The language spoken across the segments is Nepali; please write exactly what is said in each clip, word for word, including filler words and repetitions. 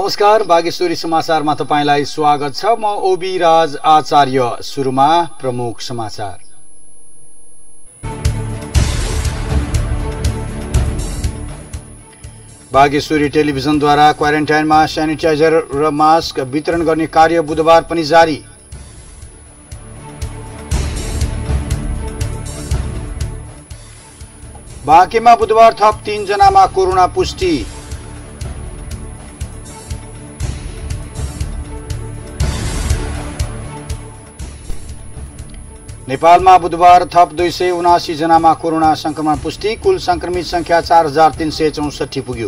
नमस्कार, बागेश्वरी समाचारमा तपाईंलाई स्वागत छ। म ओबी राज आचार्य। सुरुमा प्रमुख समाचार। बागेश्वरी टेलिभिजनद्वारा क्वारेन्टाइनमा सेनिटाइजर र मास्क वितरण गर्ने कार्य बुधबार पनि जारी। बाँकेमा बुधबार थप तीन जनामा कोरोना पुष्टि। नेपालमा बुधबार थप दुई सय उनासी जनामा कोरोना संक्रमण पुष्टि। कुल संक्रमित संख्या चार हजार तीन सय चौसठी पुग्यो।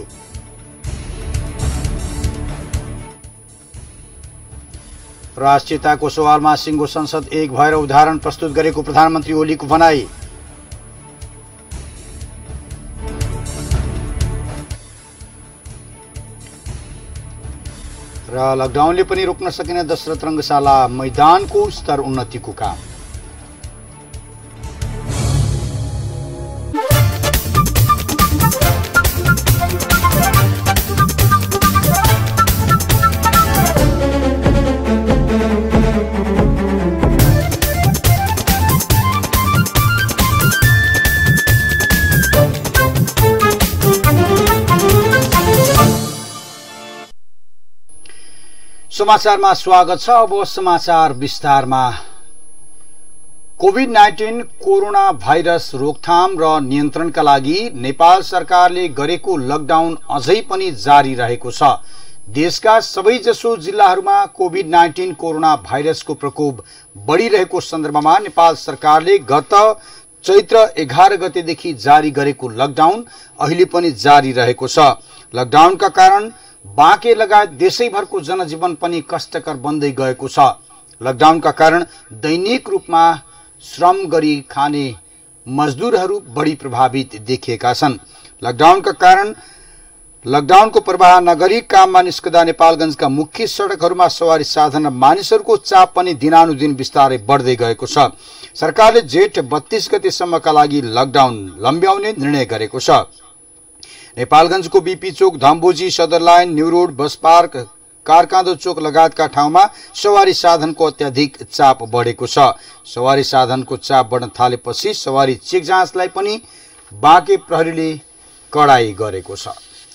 राष्ट्रियताको सवालमा सिंगो संसद एक भएर उदाहरण प्रस्तुत गरेको प्रधानमन्त्री ओलीको भनाई। र लकडाउनले पनि रोक्न सकिने दशरथ रंगशाला मैदानको स्तर उन्नतिको काम। समाचारमा स्वागत छ। अब समाचार विस्तारमा। कोभिड नाइन्टीन कोरोना भाइरस रोकथाम र नियन्त्रणका लागि नेपाल सरकारले गरेको लकडाउन अझै पनि जारी रहेको छ। देशका सबैजसो जिल्लाहरूमा कोभिड नाइन्टीन कोरोना भाइरसको प्रकोप बढ़िरहेको सन्दर्भमा नेपाल सरकारले गत चैत्र एघार गतेदेखि जारी गरेको लकडाउन अहिले पनि जारी रहेको छ। लकडाउनका कारण बाँके लगायत देशैभरको जनजीवन पनि कष्टकर बन्दै गएको छ। लकडाउनका कारण दैनिक रूपमा श्रम गरी खाने मजदूरहरू बढी प्रभावित देखिएका छन्। लकडाउनका कारण लकडाउनको प्रवाह नगरी काममा निस्कदा नेपालगञ्जका मुख्य सड़कहरूमा सवारी साधन र मानिसहरूको चाप पनि दिनानुदिन बिस्तारै बढ्दै गएको छ। सरकारले जेठ बत्तीस गतेसम्मका लागि लकडाउन लम्ब्याउने निर्णय गरेको छ। नेपालगञ्जको बीपी चोक, Dhambojhi, Sadar line, new road, bus park, Karkando चोक लगायतका ठाउँमा सवारी साधनको अत्याधिक चाप बढेको छ। सवारी साधनको चाप बढ्न थालेपछि सवारी चेक जाँचलाई पनि बाँके प्रहरीले कडाई गरेको छ।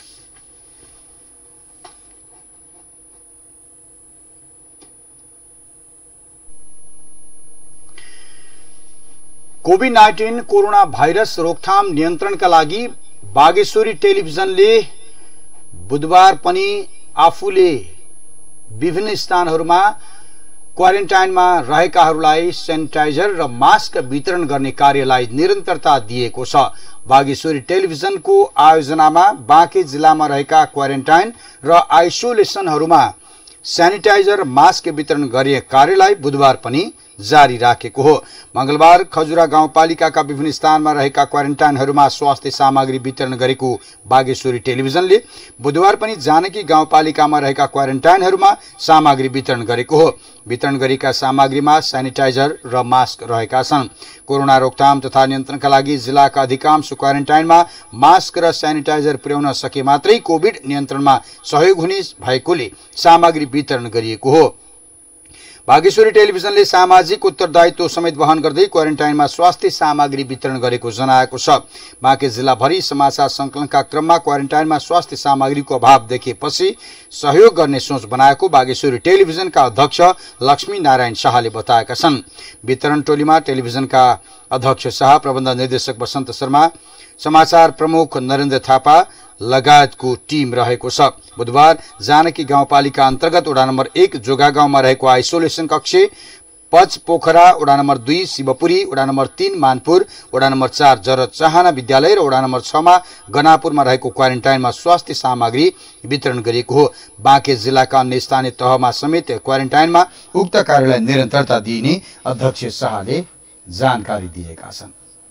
कोभिड नाइन्टीन कोरोना भाइरस रोकथाम नियन्त्रणका लागि बागेश्वरी टेलिभिजनले बुधबार पनि आफूले विभिन्न स्थानहरूमा क्वारेन्टाइनमा रहेकाहरूलाई सेनिटाइजर र मास्क वितरण गर्ने कार्यलाई निरन्तरता दिएको छ। बागेश्वरी टेलिभिजनको आयोजनामा बाँके जिल्लामा रहेका क्वारेन्टाइन र आइसोलेसनहरूमा सेनिटाइजर मास्क वितरण गर्ने कार्यलाई बुधबार पनि जारी राखेको हो। मंगलबार खजुरा गाउँपालिकाका विभिन्न स्थानमा रहेका क्वारेन्टाइनहरूमा स्वास्थ्य सामग्री वितरण गरेको बागेश्वरी टेलिभिजनले बुधबार पनि जानकी गाउँपालिकामा रहेका क्वारेन्टाइनहरूमा सामग्री वितरण गरेको हो। वितरण गरेका सामग्रीमा सेनिटाइजर र मास्क रहेका छन्। कोरोना रोकथाम तथा नियन्त्रणका लागि जिल्लाका अधिकांश क्वारेन्टाइनमा मास्क र सेनिटाइजर पुर्याउन सके मात्रै कोभिड नियन्त्रणमा सहयोग हुने भएकोले सामग्री वितरण गरिएको हो। बागेश्वरी टेलिभिजनले सामाजिक उत्तरदायित्व समेत वहन गर्दै क्वारेन्टाइनमा स्वास्थ्य सामग्री वितरण गरेको जनाएको छ। बाँके जिल्लाभरि समाचार संकलनका क्रममा क्वारेन्टाइनमा स्वास्थ्य सामग्रीको अभाव देखेपछि सहयोग गर्ने सोच बनाएको बागेश्वरी टेलिभिजनका अध्यक्ष लक्ष्मी नारायण शाहले बताएका छन्। वितरण टोलीमा टेलिभिजनका अध्यक्ष शाह, प्रबन्ध निर्देशक वसन्त शर्मा, समाचार प्रमुख नरेन्द्र थापा लगायतको टीम रहेको छ। बुधबार जानकी गाउँपालिका अन्तर्गत वडा नम्बर एक जोगा गाउँमा रहेको आइसोलेसन कक्ष, पच पोखरा, वडा नम्बर दुई शिवपुरी, वडा नम्बर तीन मानपुर, वडा नम्बर चार जरत चाहना विद्यालय र वडा नम्बर छमा गनापुरमा रहेको क्वारेन्टाइनमा स्वास्थ्य सामग्री वितरण गरिएको हो। बाँके जिल्लाका अन्य स्थानीय तहमा समेत क्वारेन्टाइनमा उक्त कार्यलाई निरन्तरता दिइने अध्यक्ष शाहले जानकारी दिएका छन्।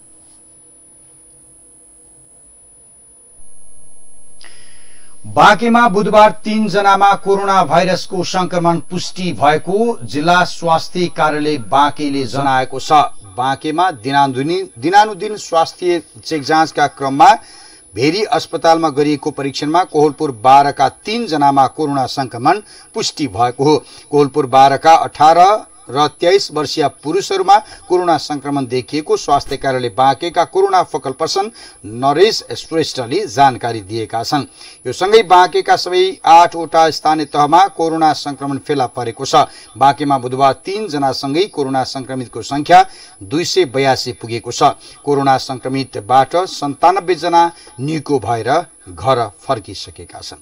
बाँकेमा बुधबार तीन जनामा कोरोना भाइरसको संक्रमण पुष्टि भएको जिल्ला स्वास्थ्य कार्यालय बाँकेले जनाएको छ। बाँकेमा दिनानुदिन दिनानुदिन स्वास्थ्य चेक जाँचका क्रममा भेरी अस्पतालमा गरिएको परीक्षणमा कोहलपुर बाह्रका तीन जनामा कोरोना संक्रमण पुष्टि भएको हो। कोहलपुर बाह्रका अठार र तेइस वर्षीय पुरुषहरूमा कोरोना संक्रमण देखिएको स्वास्थ्य कार्यालय बाँकेका कोरोना फोकल पर्सन नरेश श्रेष्ठले जानकारी दिएका छन्। यो सँगै बाँकेका सबै आठवटा स्थानीय तहमा कोरोना संक्रमण फेला परेको छ। बाँकेमा बुधबार तीन जनासँगै कोरोना संक्रमितको संख्या दुई सय बयासी पुगेको छ। कोरोना संक्रमितबाट सन्तानब्बे जना निको भएर घर फर्किसकेका छन्।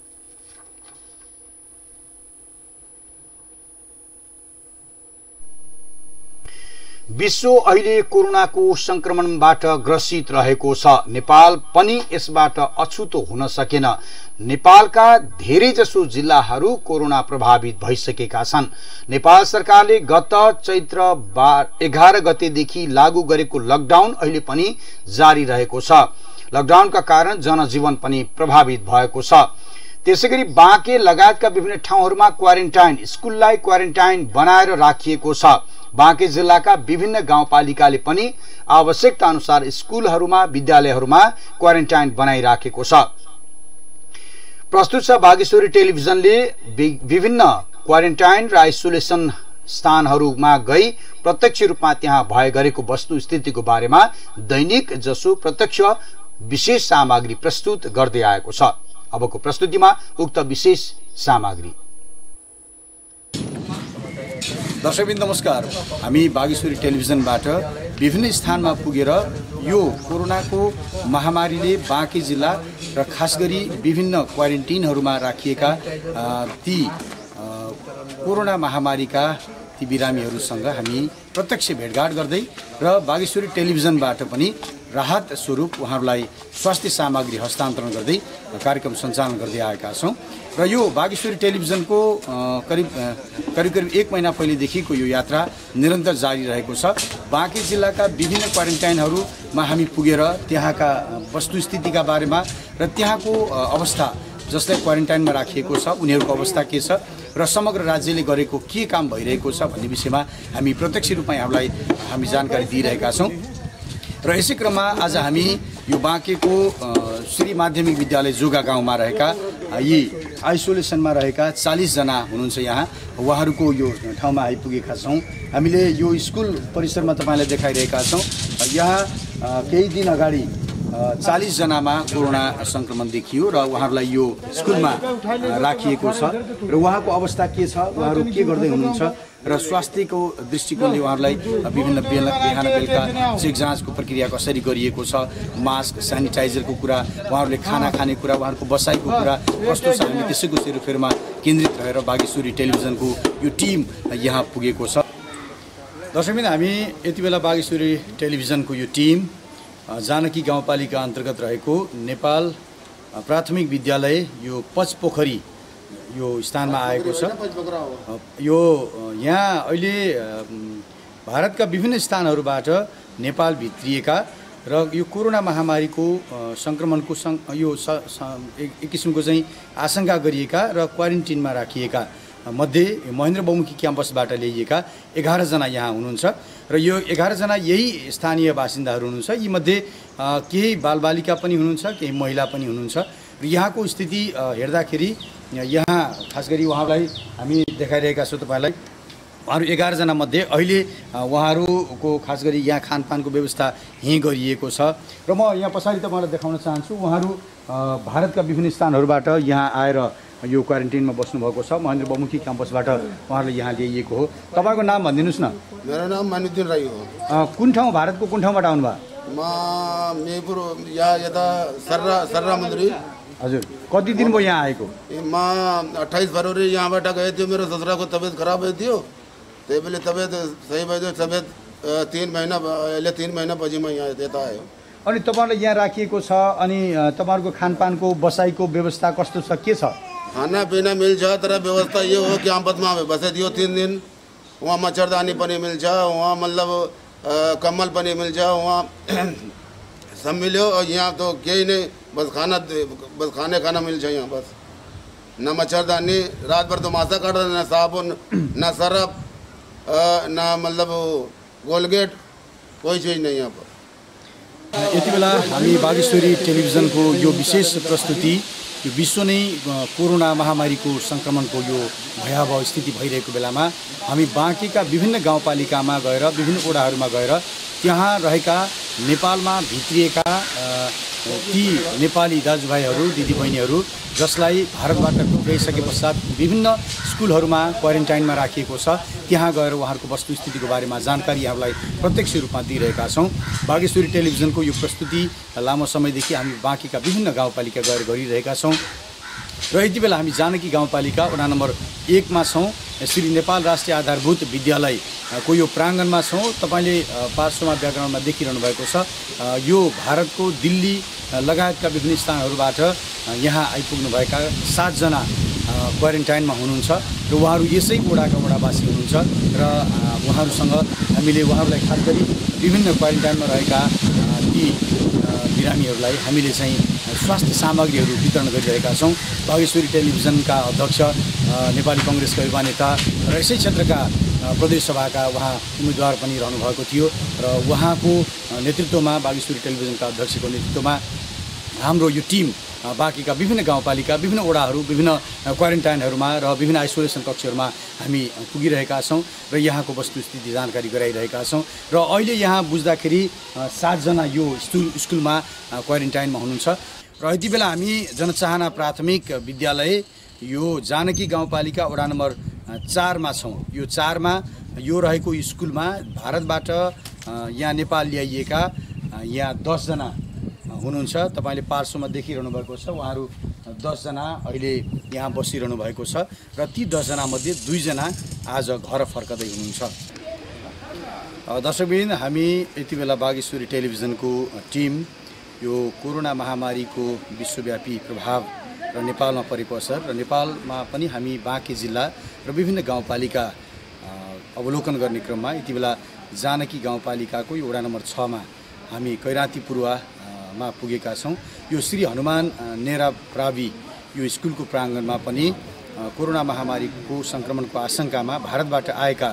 विश्व अहिले कोरोनाको संक्रमणबाट ग्रसित रहेको छ। नेपाल पनि यसबाट अछुतो हुन सकेन। नेपालका धेरैजसो जिल्लाहरू कोरोना प्रभावित भइसकेका छन्। नेपाल सरकारले गत चैत्र एघार गतेदेखि लागू गरेको लकडाउन अहिले पनि जारी रहेको छ। लकडाउनका कारण जनजीवन पनि प्रभावित भएको छ। त्यसैगरी बाँके लगायतका विभिन्न ठाउँहरूमा क्वारेन्टाइन स्कुललाई क्वारेन्टाइन बनाएर राखिएको छ। बाँके जिल्लाका विभिन्न गाउँपालिकाले पनि आवश्यकता अनुसार स्कुलहरूमा विद्यालयहरूमा क्वारेन्टाइन बनाइराखेको छ। प्रस्तुत छ बागेश्वरी टेलिभिजनले विभिन्न क्वारेन्टाइन र आइसोलेसन स्थानहरूमा गई प्रत्यक्ष रूपमा त्यहाँ भए गरेको वस्तुस्थितिको बारेमा दैनिक जसो प्रत्यक्ष विशेष सामग्री प्रस्तुत गर्दै आएको छ। अबको प्रस्तुतिमा उक्त विशेष सामग्री। दर्शकबिन नमस्कार, हामी बागेश्वरी टेलिभिजनबाट विभिन्न स्थानमा पुगेर यो कोरोनाको महामारीले बाँके जिल्ला र खास गरी विभिन्न क्वारेन्टिनहरूमा राखिएका ती कोरोना महामारीका ती बिरामीहरूसँग हामी प्रत्यक्ष भेटघाट गर्दै र बागेश्वरी टेलिभिजनबाट पनि राहत स्वरूप उहाँहरूलाई स्वास्थ्य सामग्री हस्तान्तरण गर्दै कार्यक्रम सञ्चालन गर्दै आएका छौँ। र यो बागेश्वरी टेलिभिजनको करिब करिब करिब एक महिना पहिलेदेखिको यो यात्रा निरन्तर जारी रहेको छ। बाँके जिल्लाका विभिन्न क्वारेन्टाइनहरूमा हामी पुगेर त्यहाँका वस्तुस्थितिका बारेमा र त्यहाँको अवस्था जसलाई क्वारेन्टाइनमा राखिएको छ उनीहरूको अवस्था के छ र समग्र राज्यले गरेको के काम भइरहेको छ भन्ने विषयमा हामी प्रत्यक्ष रूपमा यहाँलाई हामी जानकारी दिइरहेका छौँ। र यसै क्रममा आज हामी यो बाँकेको श्री माध्यमिक विद्यालय जोगा गाउँमा रहेका यी आइसोलेसनमा रहेका चालीस जना हुनुहुन्छ। यहाँ उहाँहरूको यो ठाउँमा आइपुगेका छौँ। हामीले यो स्कुल परिसरमा तपाईँलाई देखाइरहेका छौँ। यहाँ केही दिन अगाडि चालीस जनामा कोरोना संक्रमण देखियो र उहाँहरूलाई यो स्कुलमा राखिएको छ र उहाँको अवस्था के छ, उहाँहरू के गर्दै हुनुहुन्छ र स्वास्थ्यको दृष्टिकोणले उहाँहरूलाई विभिन्न बिहान बेलुका चेक जाँचको प्रक्रिया कसरी गरिएको छ, मास्क सेनिटाइजरको कुरा, उहाँहरूले खाना खाने कुरा, उहाँहरूको बसाइको कुरा कस्तो छ, हामी त्यसैको सेरोफेरमा केन्द्रित रहेर बागेश्वरी टेलिभिजनको यो टिम यहाँ पुगेको छ। दर्शकबिन, हामी यति बेला बागेश्वरी टेलिभिजनको यो टिम जानकी गाउँपालिका अन्तर्गत रहेको नेपाल प्राथमिक विद्यालय यो पचपोखरी यो स्थानमा आएको छ। यो यहाँ अहिले भारतका विभिन्न स्थानहरूबाट नेपाल भित्रिएका र यो कोरोना महामारीको संक्रमणको यो एक किसिमको चाहिँ आशंका गरिएका र क्वारेन्टिनमा राखिएका मध्ये महेन्द्र बहुमुखी क्याम्पसबाट ल्याइएका एघारजना यहाँ हुनुहुन्छ र यो एघारजना यही स्थानीय बासिन्दाहरू हुनुहुन्छ। यीमध्ये केही बालबालिका पनि हुनुहुन्छ, केही महिला पनि हुनुहुन्छ र यहाँको स्थिति हेर्दाखेरि यहाँ खास गरी उहाँलाई हामी देखाइरहेका छौँ तपाईँलाई। उहाँहरू एघारजना मध्ये अहिले उहाँहरूको खास गरी यहाँ खानपानको व्यवस्था यहीँ गरिएको छ र म यहाँ पछाडि तपाईँलाई देखाउन चाहन्छु। उहाँहरू भारतका विभिन्न स्थानहरूबाट यहाँ आएर यो क्वारेन्टिनमा बस्नुभएको छ। महेन्द्र बहुमुखी क्याम्पसबाट उहाँहरूले यहाँ ल्याइएको हो। तपाईँको नाम भनिदिनुहोस् न। मेरो नाम मानुद्दिन राई हो। कुन ठाउँ, भारतको कुन ठाउँबाट आउनुभयो? म मेपुर यहाँ यता सर्रा सर्रा मन्दिर। हजुर, कति दिन भयो यहाँ आएको? म अट्ठाइस फरवरी यहाँबाट गएको थियो। मेरो ससुराको तबियत खराब भएको थियो, त्यही बेला तबियत सही भयो। तबियत तिन महिना अहिले तिन महिनापछि म यहाँ यता आयो। अनि तपाईँहरूलाई यहाँ राखिएको छ, अनि तपाईँहरूको खानपानको बसाइको व्यवस्था कस्तो छ, के छ? खाना पीना मिल्छ, तर व्यवस्था यो हो क्याम्पसमा बसे थियो तिन दिन। वहाँ मच्छरदानी पनि मिल्छ, वहाँ मतलब कम्बल पनि मिल्छ, वहाँ सब मिल्यो। और यहाँ तो केही नहीं, बस खाना बस खाने खाना मिल्छ यहाँ, बस न मच्छरदानी, रात भर तो मासा काट रहे, न साबुन, न सरफ, न मतलब कोलगेट, कोई चीज़ नहीं यहाँ पर। यति बेला हामी बागेश्वरी टेलिभिजनको यो विशेष प्रस्तुति यो विश्व नै कोरोना महामारीको सङ्क्रमणको यो भयावह स्थिति भइरहेको बेलामा हामी बाँकीका विभिन्न गाउँपालिकामा गएर विभिन्न वडाहरूमा गएर त्यहाँ रहेका नेपालमा भित्रिएका ती नेपाली दाजुभाइहरू दिदीबहिनीहरू जसलाई भारतबाट पुर्याइसके पश्चात विभिन्न स्कुलहरूमा क्वारेन्टाइनमा राखिएको छ त्यहाँ गएर उहाँहरूको वस्तुस्थितिको बारेमा जानकारी यहाँलाई प्रत्यक्ष रूपमा दिइरहेका छौँ। बागेश्वरी टेलिभिजनको यो प्रस्तुति लामो समयदेखि हामी बाँकीका विभिन्न गाउँपालिका गएर गरिरहेका छौँ र यति बेला हामी जानकी गाउँपालिका वडा नम्बर एकमा छौँ। श्री नेपाल राष्ट्रिय आधारभूत विद्यालयको यो प्राङ्गणमा छौँ। तपाईँले पार्श्वमा ब्याकग्राउन्डमा देखिरहनु भएको छ यो भारतको दिल्ली लगायतका विभिन्न स्थानहरूबाट यहाँ आइपुग्नुभएका सातजना क्वारेन्टाइनमा हुनुहुन्छ र उहाँहरू यसै वडाका वडावासी हुनुहुन्छ र उहाँहरूसँग हामीले उहाँहरूलाई खास गरी विभिन्न क्वारेन्टाइनमा रहेका ती बिरामीहरूलाई हामीले चाहिँ स्वास्थ्य सामग्रीहरू वितरण गरिरहेका छौँ। बागेश्वरी टेलिभिजनका अध्यक्ष नेपाली कङ्ग्रेसका युवा नेता र यसै क्षेत्रका प्रदेश सभाका उहाँ उम्मेदवार पनि रहनुभएको थियो र उहाँको नेतृत्वमा बागेश्वरी टेलिभिजनका अध्यक्षको नेतृत्वमा हाम्रो यो टिम बाँकीका विभिन्न गाउँपालिका विभिन्न वडाहरू विभिन्न क्वारेन्टाइनहरूमा र विभिन्न आइसोलेसन कक्षहरूमा हामी पुगिरहेका छौँ र यहाँको वस्तुस्थिति जानकारी गराइरहेका छौँ। र अहिले यहाँ बुझ्दाखेरि सातजना यो स्कुल स्कुलमा क्वारेन्टाइनमा हुनुहुन्छ र यति बेला हामी जनचाहना प्राथमिक विद्यालय यो जानकी गाउँपालिका वडा नम्बर चारमा छौँ। यो चारमा यो रहेको स्कुलमा भारतबाट यहाँ नेपाल ल्याइएका यहाँ दसजना हुनुहुन्छ। तपाईँले पार्श्वमा देखिरहनु भएको छ उहाँहरू दसजना अहिले यहाँ बसिरहनु भएको छ र ती दसजना मध्ये दुईजना आज घर फर्कदै हुनुहुन्छ। दर्शकवृन्द हामी यति बेला बागेश्वरी टेलिभिजनको टिम यो कोरोना महामारीको विश्वव्यापी प्रभाव र नेपालमा परेको असर र नेपालमा पनि हामी बाँकी जिल्ला र विभिन्न गाउँपालिका अवलोकन गर्ने क्रममा यति बेला जानकी गाउँपालिकाको यो वडा नम्बर छमा हामी कैराती पूर्वा मा पुगेका छौँ। यो श्री हनुमान नेरा प्रावि यो स्कुलको प्राङ्गणमा पनि कोरोना महामारीको सङ्क्रमणको आशंकामा भारतबाट आएका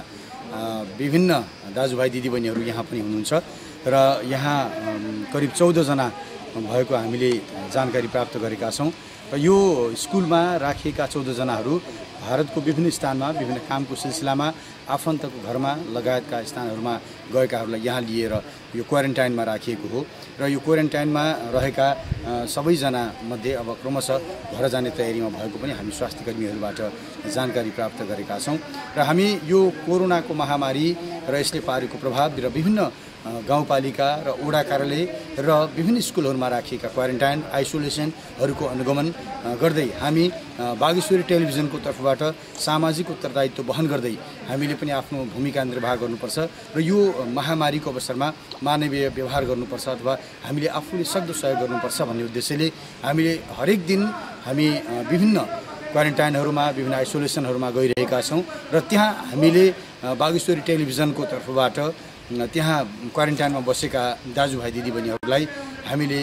विभिन्न दाजुभाइ दिदीबहिनीहरू यहाँ पनि हुनुहुन्छ र यहाँ करिब चौधजना भएको हामीले जानकारी प्राप्त गरेका छौँ र यो स्कुलमा राखिएका चौधजनाहरू भारतको विभिन्न स्थानमा विभिन्न कामको सिलसिलामा आफन्तको घरमा लगायतका स्थानहरूमा गएकाहरूलाई यहाँ लिएर यो क्वारेन्टाइनमा राखिएको हो र यो क्वारेन्टाइनमा रहेका सबैजना मध्ये अब क्रमशः घर जाने तयारीमा भएको पनि हामी स्वास्थ्य कर्मीहरूबाट जानकारी प्राप्त गरेका छौँ र हामी यो कोरोनाको महामारी र यसले पारेको प्रभाव र विभिन्न गाउँपालिका र वडा कार्यालय र विभिन्न स्कुलहरूमा राखिएका क्वारेन्टाइन आइसोलेसनहरूको अनुगमन गर्दै हामी बागेश्वरी टेलिभिजनको तर्फबाट सामाजिक उत्तरदायित्व वहन गर्दै हामीले पनि आफ्नो भूमिका निर्वाह गर्नुपर्छ र यो महामारीको अवसरमा मानवीय व्यवहार गर्नुपर्छ अथवा हामीले आफूले सक्दो सहयोग गर्नुपर्छ भन्ने उद्देश्यले हामीले हरेक दिन हामी विभिन्न क्वारेन्टाइनहरूमा विभिन्न आइसोलेसनहरूमा गइरहेका छौँ र त्यहाँ हामीले बागेश्वरी टेलिभिजनको तर्फबाट त्यहाँ क्वारेन्टाइनमा बसेका दाजुभाइ दिदीबहिनीहरूलाई हामीले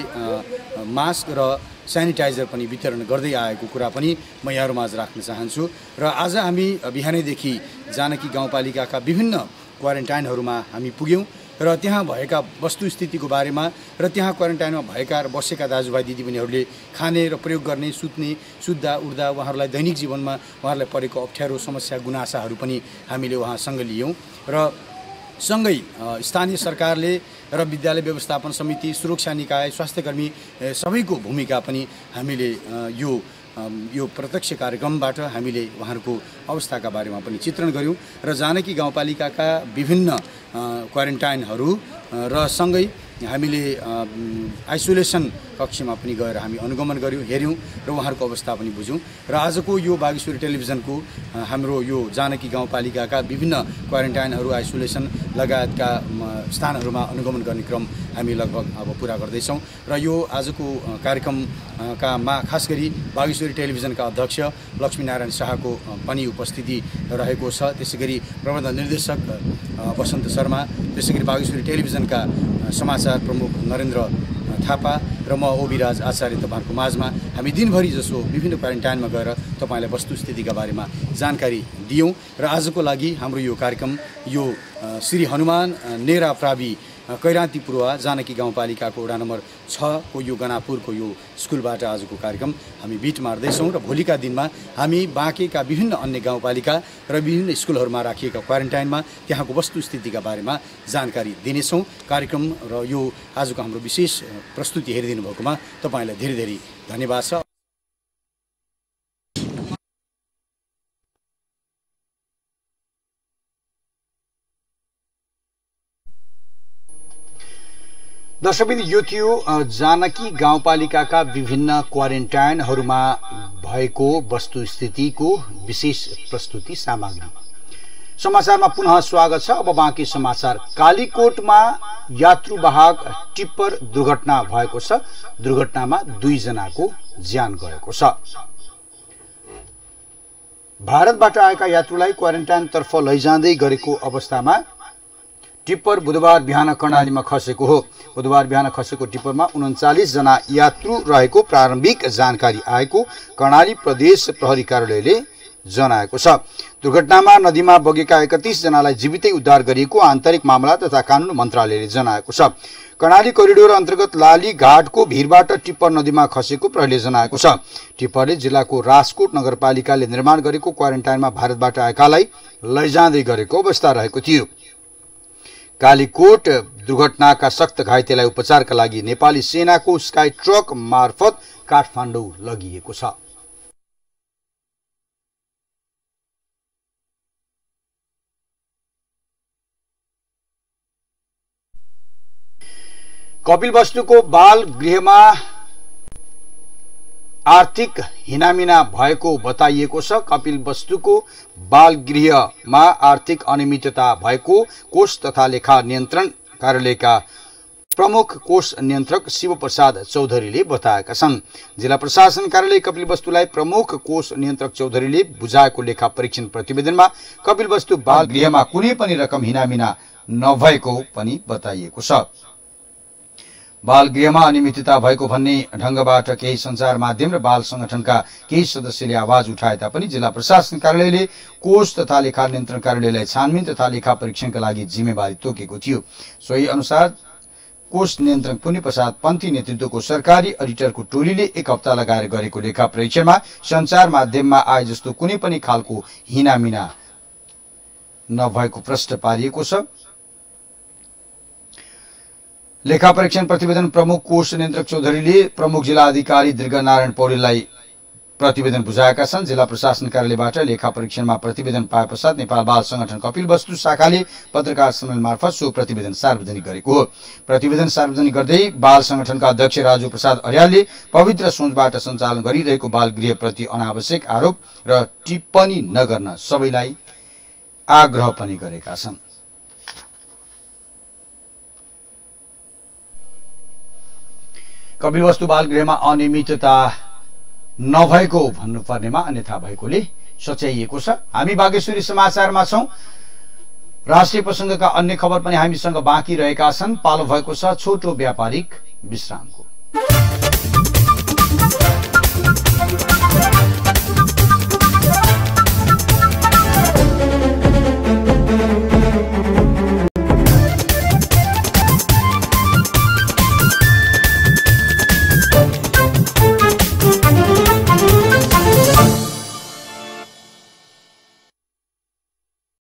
मास्क र सेनिटाइजर पनि वितरण गर्दै आएको कुरा पनि म यहाँहरूमाझ राख्न चाहन्छु र आज हामी बिहानैदेखि जानकी गाउँपालिकाका विभिन्न क्वारेन्टाइनहरूमा हामी पुग्यौँ र त्यहाँ भएका वस्तुस्थितिको बारेमा र त्यहाँ क्वारेन्टाइनमा भएका र बसेका दाजुभाइ दिदीबहिनीहरूले खाने र प्रयोग गर्ने सुत्ने सुत्दा उड्दा उहाँहरूलाई दैनिक जीवनमा उहाँहरूलाई परेको अप्ठ्यारो समस्या गुनासाहरू पनि हामीले उहाँसँग लियौँ र सँगै स्थानीय सरकारले र विद्यालय व्यवस्थापन समिति सुरक्षा निकाय स्वास्थ्यकर्मी सबैको भूमिका पनि हामीले यो यो प्रत्यक्ष कार्यक्रमबाट हामीले उहाँहरूको अवस्थाका बारेमा पनि चित्रण गऱ्यौँ र जानकी गाउँपालिकाका विभिन्न क्वारेन्टाइनहरू र सँगै हामीले आइसोलेसन कक्षमा पनि गएर हामी अनुगमन गऱ्यौँ हेऱ्यौँ र उहाँहरूको अवस्था पनि बुझ्यौँ र आजको यो बागेश्वरी टेलिभिजनको हाम्रो यो जानकी गाउँपालिकाका विभिन्न क्वारेन्टाइनहरू आइसोलेसन लगायतका स्थानहरूमा अनुगमन गर्ने क्रम हामी लगभग अब पुरा गर्दैछौँ र यो आजको कार्यक्रमका मा खास गरी बागेश्वरी टेलिभिजनका अध्यक्ष लक्ष्मीनारायण शाहको पनि उपस्थिति रहेको छ। त्यसै गरी प्रबन्ध निर्देशक वसन्त शर्मा, त्यसै गरी बागेश्वरी टेलिभिजनका समाचार प्रमुख नरेन्द्र थापा र म ओबिराज आचार्य तपाईँहरूको माझमा हामी दिनभरि जसो विभिन्न क्वारेन्टाइनमा गएर तपाईँलाई वस्तुस्थितिका बारेमा जानकारी दियौँ र आजको लागि हाम्रो यो कार्यक्रम यो श्री हनुमान नेरा प्रावि कैराती पूर्व जानकी गाउँपालिकाको वडा नम्बर छ को यो गनापुरको यो स्कुलबाट आजको कार्यक्रम हामी बिट मार्दैछौँ र भोलिका दिनमा हामी बाँकेका विभिन्न अन्य गाउँपालिका र विभिन्न स्कुलहरूमा राखिएका क्वारेन्टाइनमा त्यहाँको वस्तुस्थितिका बारेमा जानकारी दिनेछौँ। कार्यक्रम र यो आजको हाम्रो विशेष प्रस्तुति हेरिदिनु भएकोमा तपाईँलाई धेरै धेरै धन्यवाद छ। दर्शकबिन यो थियो जानकी गाउँपालिकाका विभिन्न क्वारेन्टाइनहरूमा भएको वस्तुस्थितिको विशेष प्रस्तुति सामग्री। समाचारमा पुनः स्वागत छ। अब बाँकी समाचार। कालीकोटमा यात्रुवाहक टिप्पर दुर्घटना भएको छ। दुर्घटनामा दुई जनाको ज्यान गएको छ। भारतबाट आएका यात्रुलाई क्वारेन्टाइनतर्फ लैजाँदै गरेको अवस्थामा टिप्पर बुधबार बिहान कर्णालीमा खसेको हो। बुधबार बिहान खसेको टिप्परमा उन्चालीस जना यात्रु रहेको प्रारम्भिक जानकारी आएको कर्णाली प्रदेश प्रहरी कार्यालयले जनाएको छ। दुर्घटनामा नदीमा बगेका एकतीस जनालाई जीवितै उद्धार गरिएको आन्तरिक मामला तथा कानून मन्त्रालयले जनाएको छ। कर्णाली कोरिडोर अन्तर्गत लाली घाटको भिरबाट टिप्पर नदीमा खसेको प्रहरीले जनाएको छ। टिप्परले जिल्लाको राजकोट नगरपालिकाले निर्माण गरेको क्वारेन्टाइनमा भारतबाट आएकालाई लैजाँदै गरेको अवस्था रहेको थियो। कालीकोट दुर्घटनाका सक्त घाइतेलाई उपचारका लागि नेपाली सेनाको स्काई ट्रक मार्फत काठमाडौँ लगिएको छ। कपिलवस्तुको बाल गृहमा आर्थिक हिनामिना भएको बताइएको छ। कपिलवस्तुको बाल गृहमा आर्थिक अनियमितता भएको कोष तथा लेखा नियन्त्रण कार्यालयका प्रमुख कोष नियन्त्रक शिवप्रसाद चौधरीले बताएका छन्। जिल्ला प्रशासन कार्यालय कपिलवस्तुलाई प्रमुख कोष नियन्त्रक चौधरीले बुझाएको लेखा परीक्षण प्रतिवेदनमा कपिलवस्तु बाल गृहमा कुनै पनि रकम हिनामिना नभएको पनि बताइएको छ। बाल गृहमा अनियमितता भएको भन्ने ढंगबाट केही सञ्चार माध्यम र बाल संगठनका केही सदस्यले आवाज उठाए तापनि जिल्ला प्रशासन कार्यालयले कोष तथा लेखा नियन्त्रण कार्यालयलाई छानबिन तथा लेखा परीक्षणका लागि जिम्मेवारी तोकेको थियो। सोही अनुसार कोष नियन्त्रक पुण्य प्रसाद पन्थी नेतृत्वको सरकारी अडिटरको टोलीले एक हप्ता लगाएर गरेको लेखा परीक्षणमा सञ्चार माध्यममा आए जस्तो कुनै पनि खालको हिनामिना नभएको प्रश्न पारिएको छ। लेखा परीक्षण प्रतिवेदन प्रमुख कोष नियन्त्रक चौधरीले प्रमुख जिल्ला अधिकारी दीर्घनारायण पौडेललाई प्रतिवेदन बुझाएका छन्। जिल्ला प्रशासन कार्यालयबाट लेखा परीक्षणमा प्रतिवेदन पाए पश्चात नेपाल बाल संगठन कपिलवस्तु शाखाले पत्रकार सम्मेलन मार्फत सो प्रतिवेदन सार्वजनिक गरेको हो। प्रतिवेदन सार्वजनिक गर्दै बाल संगठनका अध्यक्ष राजु प्रसाद अर्यालले पवित्र सोचबाट सञ्चालन गरिरहेको बाल गृहप्रति अनावश्यक आरोप र टिप्पणी नगर्न सबैलाई आग्रह पनि गरेका छन्। कपिलवस्तु बाल गृहमा अनियमितता नभएको भन्नुपर्नेमा अन्यथा भएकोले सच्याइएको छ। हामी बागेश्वरी समाचारमा छौं। राष्ट्रिय प्रसंगका अन्य खबर पनि हामीसँग बाँकी रहेका छन्। पालो भएको छ छोटो व्यापारिक विश्रामको।